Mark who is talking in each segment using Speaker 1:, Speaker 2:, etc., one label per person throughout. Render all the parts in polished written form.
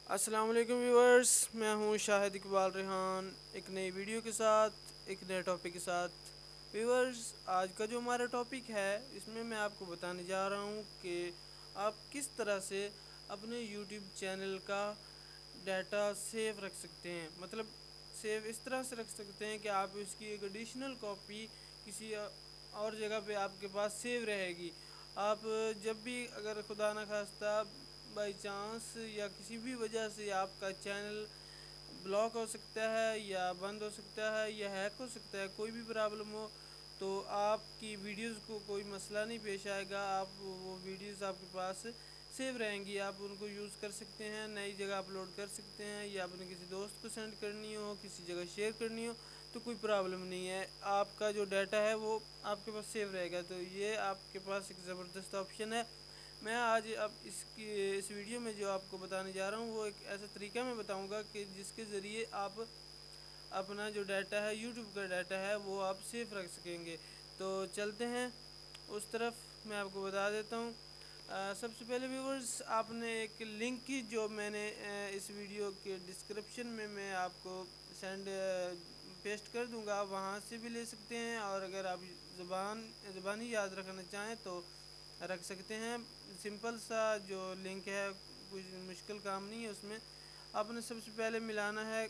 Speaker 1: السلام علیکم ویورز، میں ہوں شاہد اقبال ریحان ایک نئی ویڈیو کے ساتھ ایک نئے ٹاپک کے ساتھ۔ ویورز، آج کا جو ہمارا ٹاپک ہے اس میں آپ کو بتانے جا رہا ہوں کہ آپ کس طرح سے اپنے یوٹیوب چینل کا ڈیٹا سیو رکھ سکتے ہیں۔ مطلب سیو اس طرح سے رکھ سکتے ہیں کہ آپ اس کی ایک ایڈیشنل کاپی کسی اور جگہ پہ آپ کے پاس سیو رہے گی۔ آپ جب بھی اگر خدا نخواستہ بائی چانس یا کسی بھی وجہ سے آپ کا چینل بلاک ہو سکتا ہے یا بند ہو سکتا ہے یا ہیک ہو سکتا ہے، کوئی بھی پرابلم ہو، تو آپ کی ویڈیوز کو کوئی مسئلہ نہیں پیش آئے گا۔ آپ وہ ویڈیوز آپ کے پاس سیو رہیں گی، آپ ان کو یوز کر سکتے ہیں، نئی جگہ اپلوڈ کر سکتے ہیں، یا اپنے کسی دوست کو سینڈ کرنی ہو، کسی جگہ شیئر کرنی ہو تو کوئی پرابلم نہیں ہے۔ آپ کا جو ڈیٹا ہے وہ آپ کے پاس سیو رہے گا، تو یہ آپ کے پاس ایک زبردست آپشن ہے۔ میں آج اب اس ویڈیو میں جو آپ کو بتانے جا رہا ہوں وہ ایک ایسا طریقہ میں بتاؤں گا کہ جس کے ذریعے آپ اپنا جو ڈیٹا ہے، یوٹیوب کا ڈیٹا ہے، وہ آپ سیف رکھ سکیں گے۔ تو چلتے ہیں اس طرف، میں آپ کو بتا دیتا ہوں۔ سب سے پہلے ویورز، آپ نے ایک لنک کی جو میں نے اس ویڈیو کے ڈسکرپشن میں آپ کو پیسٹ کر دوں گا، وہاں سے بھی لے سکتے ہیں، اور اگر آپ زبانی یاد رکھنا چاہیں تو رکھ سکتے ہیں۔ سمپل سا جو لنک ہے، کچھ مشکل کام نہیں ہے اس میں۔ آپ نے سب سے پہلے ملانا ہے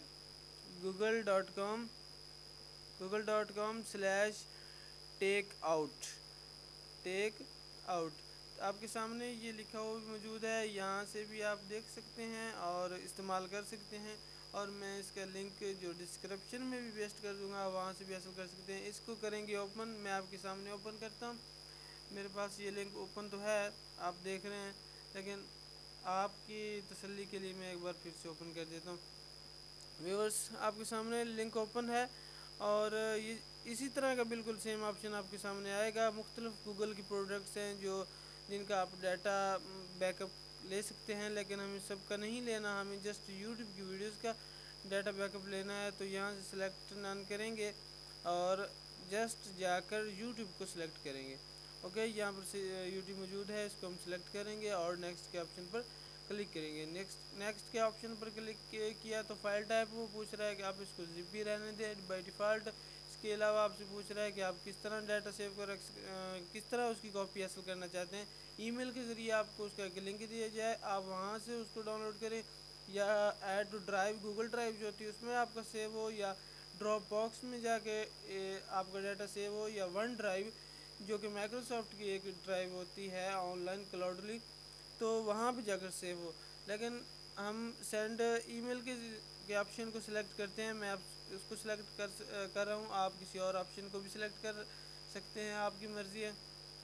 Speaker 1: google.com/take out۔ آپ کے سامنے یہ لکھا ہوا بھی موجود ہے، یہاں سے بھی آپ دیکھ سکتے ہیں اور استعمال کر سکتے ہیں، اور میں اس کا لنک جو ڈسکرپشن میں بھی پیسٹ کر دوں گا، وہاں سے بھی حاصل کر سکتے ہیں۔ اس کو کریں گے اوپن، میں آپ کے سامنے اوپن کرتا ہوں۔ میرے پاس یہ لنک اوپن تو ہے، آپ دیکھ رہے ہیں، لیکن آپ کی تسلی کے لیے میں ایک بار پھر سے اوپن کر دیتا ہوں۔ ویورز، آپ کے سامنے لنک اوپن ہے، اور یہ اسی طرح کا بالکل سیم آپشن آپ کے سامنے آئے گا۔ مختلف گوگل کی پروڈکٹس ہیں جن کا آپ ڈیٹا بیک اپ لے سکتے ہیں، لیکن ہمیں سب کا نہیں لینا، ہمیں جسٹ یوٹیوب کی ویڈیوز کا ڈیٹا بیک اپ لینا ہے۔ تو یہاں سے سلیکٹ نان کریں گے اور جسٹ جا کر یوٹیوب کو سلیکٹ کریں گے۔ اوکے، یہاں پر یوٹیوب موجود ہے، اس کو ہم سلیکٹ کریں گے اور نیکسٹ کے آپشن پر کلک کریں گے۔ نیکسٹ کے آپشن پر کلک کیا تو فائل ٹائپ وہ پوچھ رہا ہے کہ آپ اس کو زپ بھی رہنے دیں بائی ڈیفالٹ۔ اس کے علاوہ آپ سے پوچھ رہا ہے کہ آپ کس طرح ڈیٹا سیو کر کس طرح اس کی کاپی حاصل کرنا چاہتے ہیں۔ ای میل کے ذریعے آپ کو اس کا ایک لنک دیا جائے، آپ وہاں سے اس کو ڈاؤن لوڈ کریں، یا add to Drive, Google Drive جو ہوتی ہے اس میں آپ کا سیو ہو، یا ڈراپ باکس میں جا کے آپ کا ڈیٹا سیو ہو، یا ون ڈرائیو جو کہ مائکروسافٹ کی ایک ڈرائیو ہوتی ہے آن لائن کلاؤڈلی، تو وہاں پہ جا کر سیو ہو۔ لیکن ہم سینڈ ای میل کے آپشن کو سلیکٹ کرتے ہیں، میں آپ اس کو سلیکٹ کر رہا ہوں، آپ کسی اور آپشن کو بھی سلیکٹ کر سکتے ہیں، آپ کی مرضی ہے۔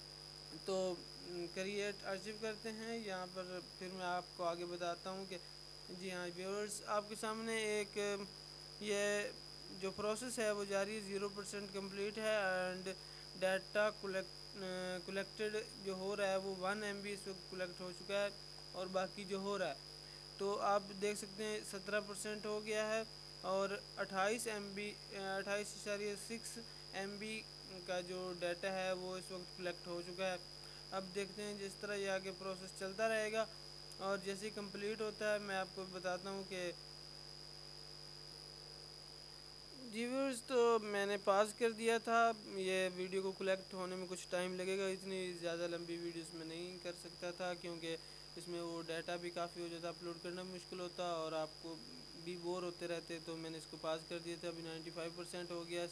Speaker 1: تو کریٹ ارچیو کرتے ہیں یہاں پر، پھر میں آپ کو آگے بتاتا ہوں کہ جی ہاں ویورز، آپ کے سامنے ایک یہ جو پروسیس ہے وہ جاری ہے، 0% کمپلیٹ ہے، اینڈ ڈیٹا کلیکٹڈ جو ہو رہا ہے وہ 1 MB اس وقت کلیکٹ ہو چکا ہے، اور باقی جو ہو رہا ہے تو آپ دیکھ سکتے ہیں 17% ہو گیا ہے، اور 28.6 MB کا جو ڈیٹا ہے وہ اس وقت کلیکٹ ہو چکا ہے۔ اب دیکھتے ہیں جس طرح یہ آگے پروسیس چلتا رہے گا، اور جیسے ہی کمپلیٹ ہوتا ہے میں آپ کو بتاتا ہوں کہ جی ویورز، تو میں نے پاز کر دیا تھا۔ یہ ویڈیو کو کلیکٹ ہونے میں کچھ ٹائم لگے گا، اتنی زیادہ لمبی ویڈیوز میں نہیں کر سکتا تھا، کیونکہ اس میں وہ ڈیٹا بھی کافی ہو جاتا، اپلوڈ کرنا بھی مشکل ہوتا اور آپ کو بھی بور ہوتے رہتے، تو میں نے اس کو پاز کر دیا تھا۔ ابھی 95% ہو گیا،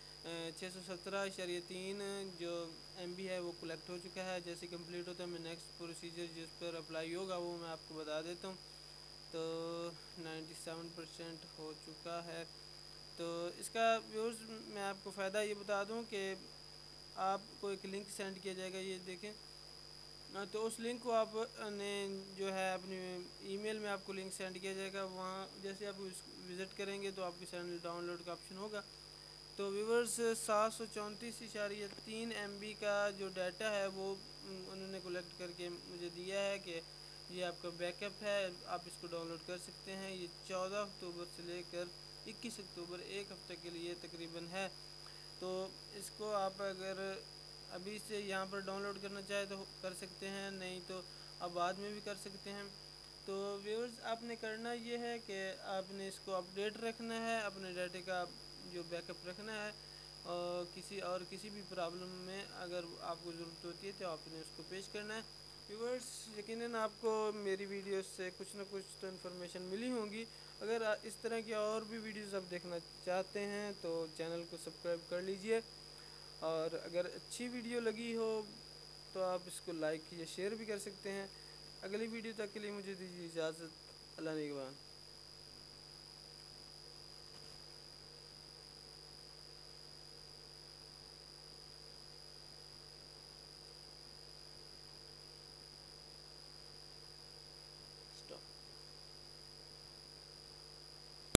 Speaker 1: 617.3 جو MB ہے وہ کلیکٹ ہو چکا ہے۔ جیسے کمپلیٹ ہوتا ہے میں نیکسٹ پروسیجر جس پر اپلائی ہوگا وہ میں آپ کو بتا دیتا ہوں۔ تو 97% ہو چکا ہے۔ تو اس کا ویورز میں آپ کو فائدہ یہ بتا دوں کہ آپ کو ایک لنک سینڈ کیا جائے گا، یہ دیکھیں، تو اس لنک کو آپ نے جو ہے اپنی ای میل میں آپ کو لنک سینڈ کیا جائے گا، وہاں جیسے آپ وزٹ کریں گے تو آپ کے چینل ڈاؤن لوڈ کا آپشن ہوگا۔ تو ویورز، 734.3 MB کا جو ڈیٹا ہے وہ انہوں نے کلیکٹ کر کے مجھے دیا ہے کہ یہ آپ کا بیک اپ ہے، آپ اس کو ڈاؤن لوڈ کر سکتے ہیں۔ یہ 14 اکتوبر سے لے کر 21 اکتوبر، ایک ہفتے کے لیے تقریباً ہے۔ تو اس کو آپ اگر ابھی سے یہاں پر ڈاؤن لوڈ کرنا چاہے تو کر سکتے ہیں، نہیں تو آپ بعد میں بھی کر سکتے ہیں۔ تو ویورز آپ نے کرنا یہ ہے کہ آپ نے اس کو اپڈیٹ رکھنا ہے، اپنے ڈاٹے کا جو بیک اپ رکھنا ہے، اور کسی بھی پرابلم میں اگر آپ کو ضرورت ہوتی ہے تو آپ نے اس کو پیش کرنا ہے۔ ویورز یقیناً آپ کو میری ویڈیوز سے کچھ نہ کچھ تو انفارمیشن ملی ہوں گی۔ اگر اس طرح کی اور بھی ویڈیوز آپ دیکھنا چاہتے ہیں تو چینل کو سبسکرائب کر لیجئے، اور اگر اچھی ویڈیو لگی ہو تو آپ اس کو لائک یا شیئر بھی کر سکتے ہیں۔ اگلی ویڈیو تک کے لیے مجھے دیجیے اجازت۔ اللہ نگہبان۔